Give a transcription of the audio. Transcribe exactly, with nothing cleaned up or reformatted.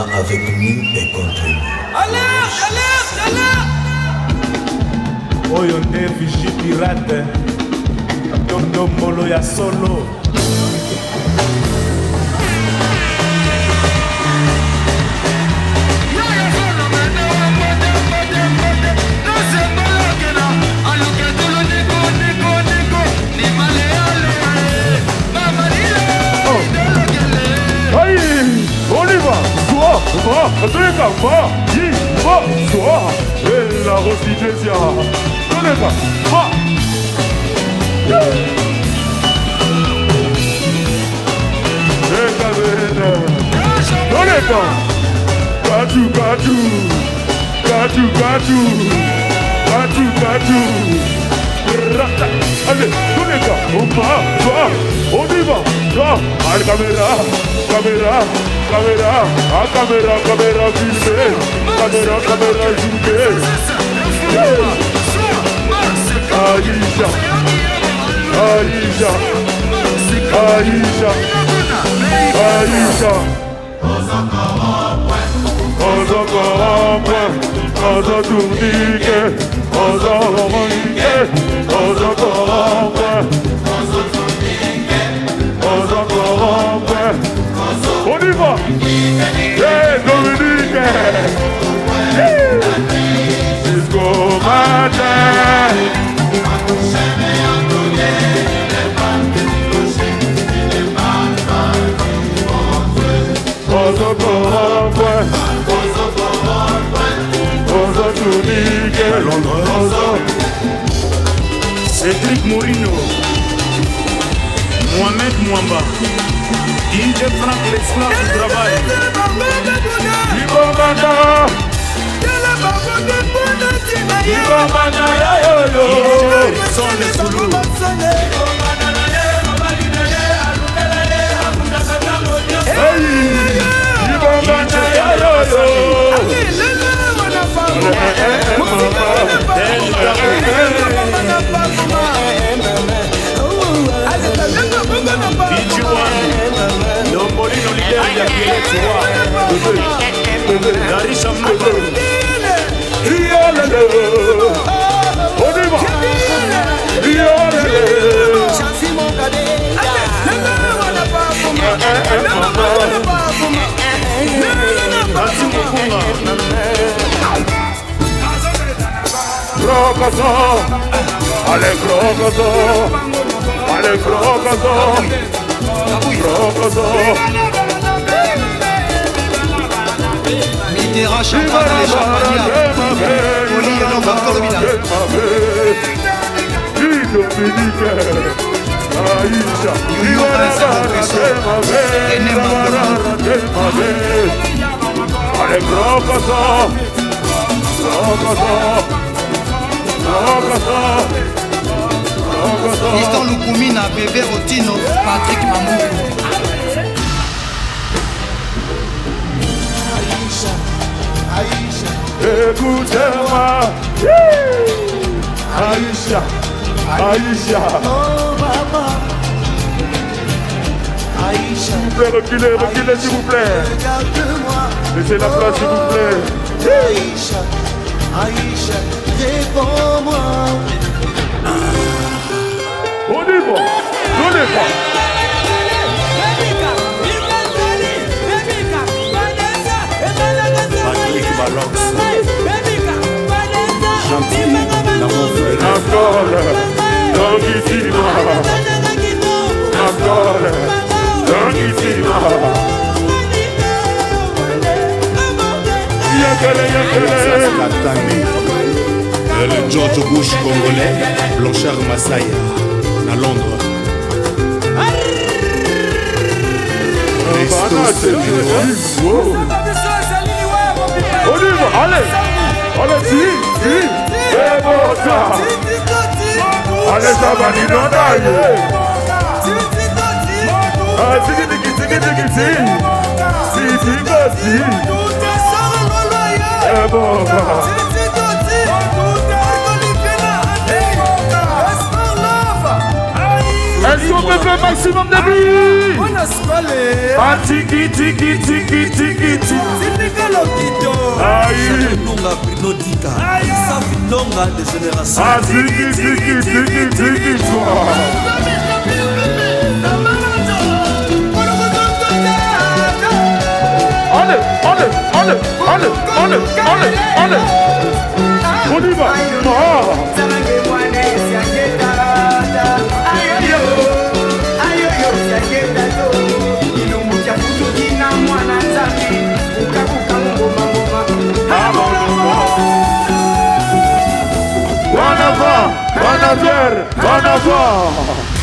sera avec nous et contre nous. Alerte, alerte, alerte. Oyo nde Vigie Pirate Ndombolo ya solo. Va, Atléka, va, y, va, toi, et la Rosidesia, Atléka, va. Atléka, Atléka, Katu, Katu, Katu, Katu, Katu, Katu, allez, Atléka, on va, va, on y va, va, allez, caméra, caméra. Caméra, ah caméra, caméra filmée, caméra, caméra filmée. Aïcha, Aïcha, Aïcha, Aïcha. Aux encore en point, aux tourniquets, aux oreillers, aux encore en point, aux encore en point. On y va! Hey, Dominique! Jusqu'au matin! On se corrompt, on se tournique, Cédric Morino, Mohamed Mwamba, D J Frank l'esclave du travail. Ibomana, Ibomana ya yo yo. Son les Soulou. Hey, Ibomana ya yo yo. Dombolino leader ya Kieletua. Darisha Mouko. Iyalele. Odiba. Iyalele. Crocoso. Allez crocoso. Allez crocoso. Crocoso. Mitterrand champagne les champagnards. Poli et l'homme encore village. Dominique. Aïcha. Union Allez, crocoso. Crocoso. Crocoso. Fiston Lukumina, bébé Rotino, Patrick Mamou. Aïcha, Aïcha, écoutez-moi. Aïcha, Aïcha. Oh maman, Aïcha. S'il vous plaît, reculez, reculez s'il vous plaît. Regarde-moi. Laissez la place s'il vous plaît. Aïcha, Aïcha, réponds-moi. On y va, on y va. Patrick Balox. Gentil, la mon frère. Encore, Languissima. Encore, Languissima. Yakele, yakele. Katane. Le George Bush congolais, Blanchard Massaya, à Londres. Christos On y va, allez. Allez, si, si. C'est bon ça. Allez, ça va, dis non, d'ailleurs. Ah, si, si, si, si, si, si, si, si, c'est bon ça. Elles sont peut faire maximum de bruit. Ah, tiki, tiki, tiki, tiki, tiki. Aïe. Ah, tiki, tiki, tiki, tiki, Allez, allez, allez, allez, allez, allez, allez. On y va. Wanava, Wanaver, Wanava.